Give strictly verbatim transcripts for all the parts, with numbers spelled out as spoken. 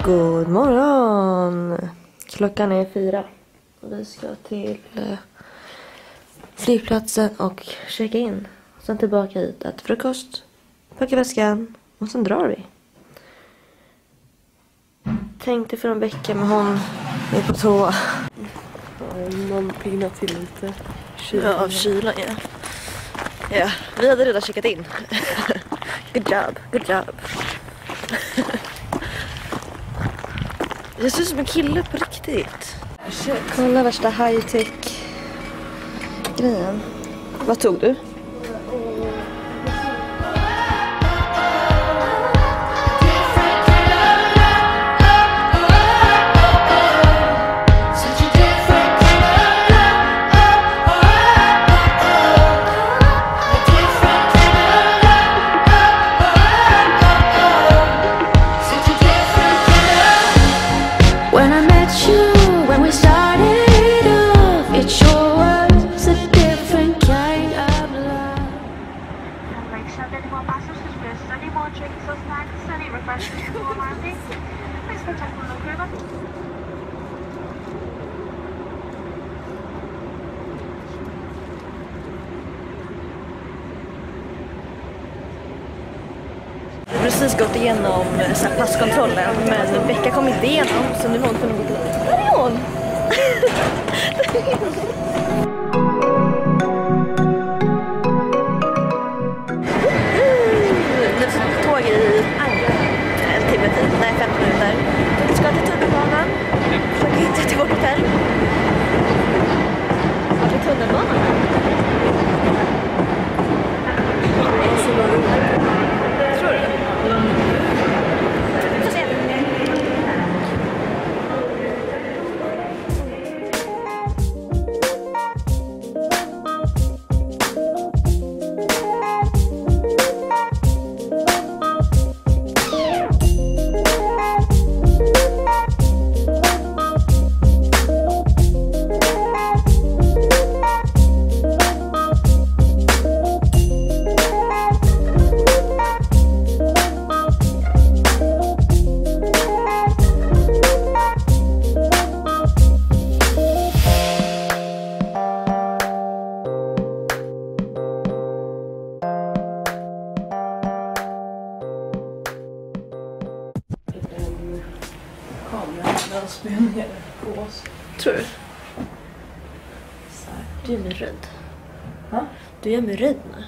God morgon! Klockan är fyra. Vi ska till eh, flygplatsen och checka in. Sen tillbaka hit, äta frukost, packa väskan och sen drar vi. Tänkte för en vecka med hon är på toa. Någon pignar till lite. Kylan. Ja, av kylan, ja. Ja, vi hade redan checkat in. Good job, good job. Jag ser ut som en kille på riktigt. Kolla värsta high-tech grejen. Vad tog du? Jag har precis gått igenom så här, passkontrollen, men Becka kom inte igenom, så nu har hon kunnat gå till. Där är hon! Nu ska tåg i en timme tid, nej fem minuter. Vi ska till tunnelbanan, försöka hitta till vårt hotell. Vart är tunnelbanan? Tror du? Får se. Spänningar på oss. Tror du? Du är mig rädd. Ha? Du är mig rädd nu.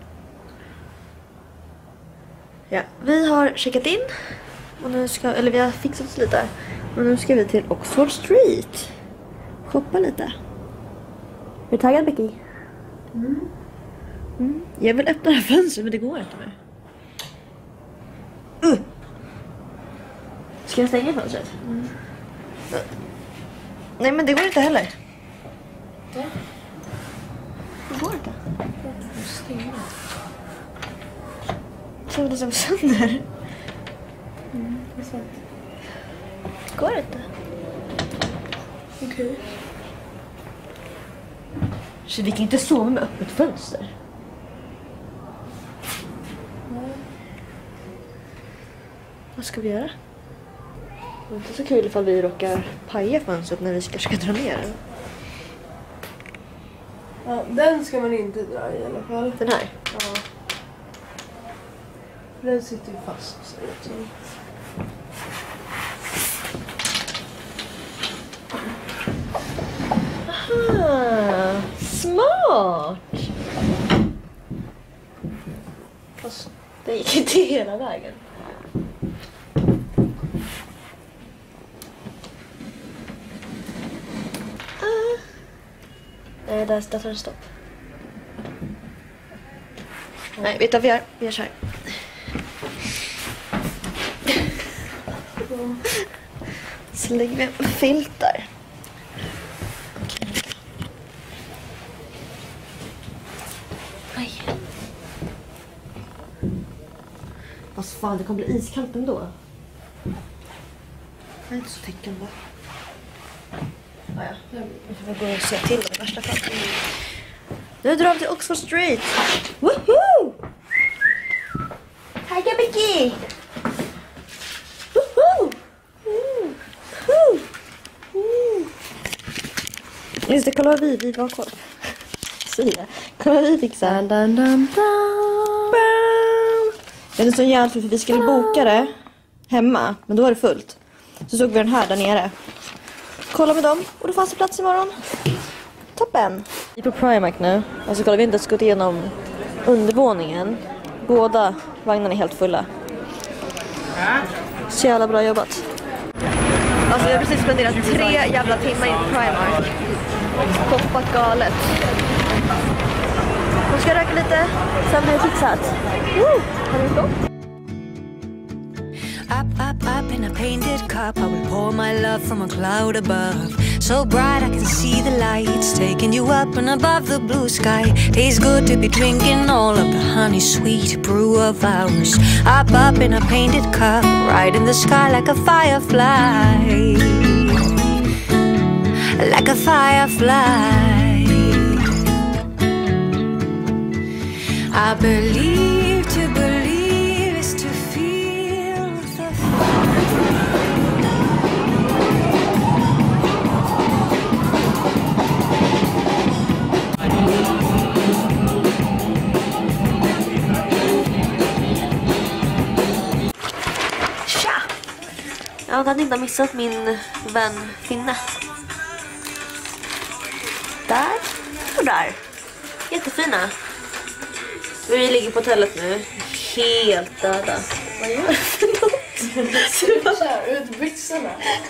Ja, vi har checkat in. Och nu ska, eller vi har fixat oss lite. Och nu ska vi till Oxford Street. Shoppa lite. Är du taggad, Becky? Mm. Mm. Jag vill öppna det här fönstret, men det går inte mer. Uh. Ska jag stänga fönstret? Mm. Nej, men det går inte heller. Ja. Det går inte. Stänga. Så det som sönder. Mm, det är sant. Det går inte. Okej. Okay. Så vi kan inte sova med öppet fönster. Mm. Vad ska vi göra? Det är inte så kul ifall vi råkar paja fönstret när vi ska försöka dra ner den. Ja, den ska man inte dra i alla fall. Den här? Ja. Den sitter ju fast. Så det är Aha, smart! Fast det gick inte hela vägen. Ah. Nej, där, där tar det stopp. Nej, vet du vad vi gör? Vi gör så här. Så lägger vi en filt där. Aj. Vad fan, det kommer bli iskallt ändå. Det är inte så täckande. Ah, ja. Jag får gå och se till det i värsta fall. Nu drar vi till Oxford Street. Woohoo! Hej, Becky! Woohoo! Just det, kolla vad vi, vi var koll. Så ja, kolla vad vi fixar. Dun, dun, dun, dun. Det är så jävla för vi skulle boka det hemma, men då var det fullt. Så såg vi den här där nere. Kolla med dem, och då fanns det plats imorgon. Toppen! Vi är på Primark nu, och så kollar vi inte ens gått igenom undervåningen. Båda vagnarna är helt fulla. Så jävla bra jobbat. Alltså jag har precis spenderat tre jävla timmar i Primark. Poppat galet. Nu ska jag röka lite, sen blir det fixat. Woo! Har du gått? Up, up, up in a painted cup, I will pour my love from a cloud above. So bright I can see the lights taking you up and above the blue sky. Tastes good to be drinking all of the honey sweet brew of ours. Up, up in a painted cup, right in the sky like a firefly. Like a firefly. I believe to believe is to feel the Tja! Jag hade inte missat min vän Finne. Där och där. Jättefina. Vi ligger på hotellet nu. Helt döda. Vad gör du för något? Kör ut byxorna.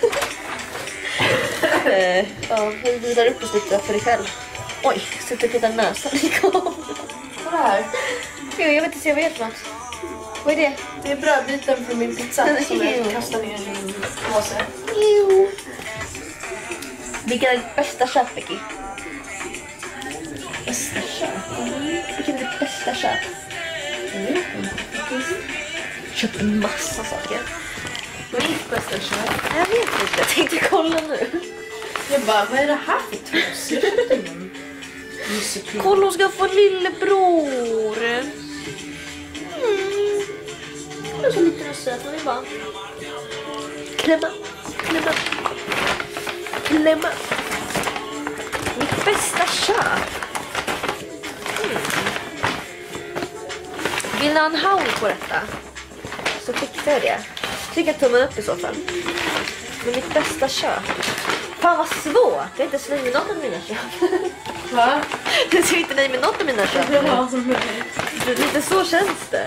Ja, vi vidar upp oss lite för dig själv. Oj, sitter och petar näsan i kameran. Vad är det här? Jo, jag vet inte se vad det är för något. Vad är det? Det är brödbiten från min pizza som jag kastar ner i min påse. Jo. Vilken är ditt bästa köp, Becky? Bästa köp? Vilken är ditt bästa köp? Mm. Köpt en massa saker. Mitt bästa köp? Jag vet inte, jag tänkte kolla nu. Jag bara, vad är det här för trus? Jag köpte ingen. Kolla, hon ska få en lillebror. Mm. Det är så liten och söt, och vi bara klämma, klämma, klämma. Mitt bästa köp. Mm. Vill ni ha en haul på detta? Så fixar jag det. Trycka tummen upp i så fall. Men mitt bästa köp. Fan vad svårt. Jag är inte så nöjd med något av mina köp. Va? Jag är inte nöjd med något av mina köp. Ja, som möjligt. Lite så känns det.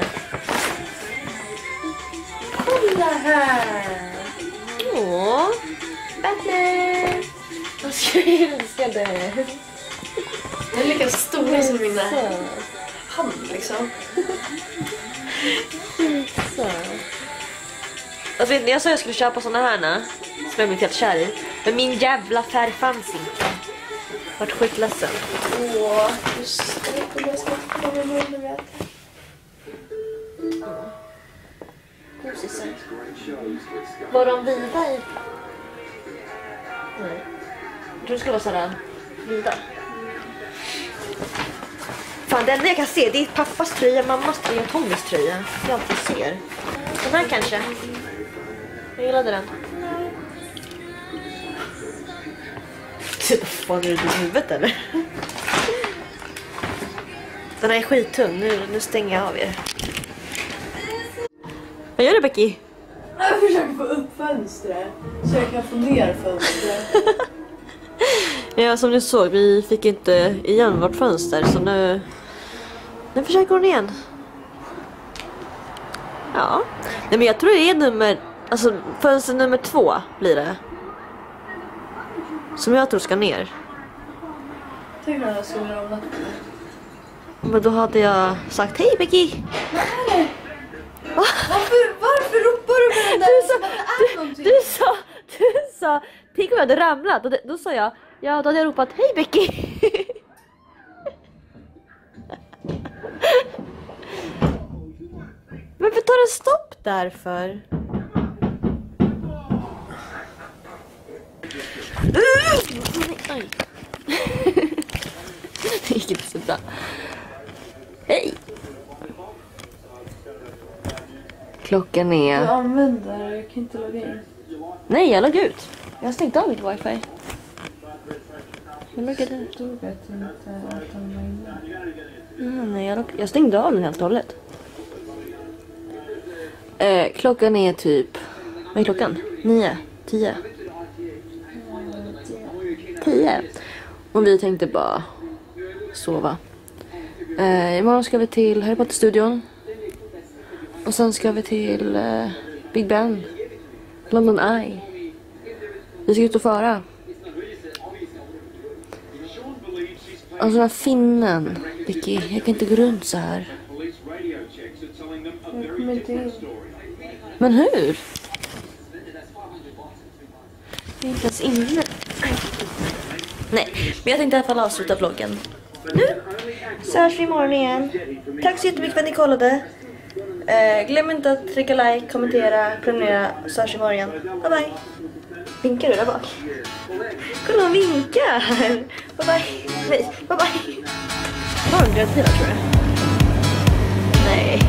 Kolla här! Åh, Batman! Jag ska älska det. Den är lika stor som mina hand liksom. Så. Alltså vet ni, jag sa att jag skulle köpa såna här som jag blev helt kär i. Men min jävla färg fanns inte. Vart skitledsen. Åh, just det. Jag kommer snart komma med munnen vet. Var de vida i? Nej. Jag tror det skulle vara sådär vida. Fan, den jag kan se, det är pappas tröja, mammas tröja, Tommys tröja. Jag alltid ser. Den här kanske. Jag gillade den. Vad fan, är du i huvudet eller? Den här är skittung, nu, nu stänger jag av er. Vad gör du, Becky? Jag försöker få upp fönstret så jag kan få ner fönstret. Ja, som ni såg, vi fick inte igen vårt fönster, så nu, nu försöker hon igen. Ja, nej, men jag tror det är nummer, alltså fönster nummer två blir det. Som jag tror ska ner. Tänk när jag skulle ramla. Men då hade jag sagt, hej Becky! Nej! Varför, varför ropar du med den där? Du sa, du, du, du sa, du sa, tänk om jag hade ramlat. Och det, då sa jag, ja då hade jag ropat, hej Becky! Varför tar det stopp därför? Aj. Det gick inte så bra. Hej! Klockan är... Jag använder, jag kan inte logga in. Nej, jag loggar ut. Jag har stängt av mitt wifi. Jag brukade... Mm, nej, jag, jag stängde av den helt och hållet. Eh, klockan är typ... Vad är klockan? Nio? Tio? Tio. Och vi tänkte bara sova. Eh, imorgon ska vi till Harry Potter-studion. Och sen ska vi till eh, Big Ben. London Eye. Vi ska ut och föra. Alltså den här finnen. Vicky, jag kan inte gå runt så här. Men hur? Jag är inte ens inne. Nej, men jag tänkte i alla fall avsluta vloggen. Nu så hörs vi imorgon igen. Tack så jättemycket för att ni kollade. Eh, glöm inte att trycka like, kommentera, prenumerera. Så hörs vi imorgon. Bye bye. Vinkar du där bak? Kolla, hon vinkar. Bye bye. Nej, bye bye. Var hon gräddfil, tror jag? Nej.